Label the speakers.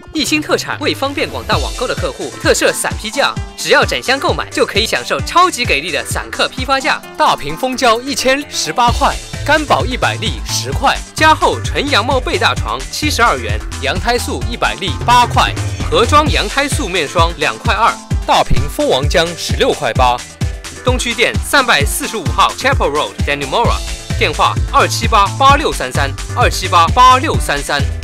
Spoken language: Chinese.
Speaker 1: 一星特产为方便广大网购的客户，特设散批价，只要整箱购买就可以享受超级给力的散客批发价。大瓶蜂胶1000 18块，干宝100粒10块，加厚纯羊毛被大床72元，羊胎素100粒8块，盒装羊胎素面霜2块2，大瓶蜂王浆16块8。东区店345号 Chapel Road Dannemora， 电话2788633，2788633。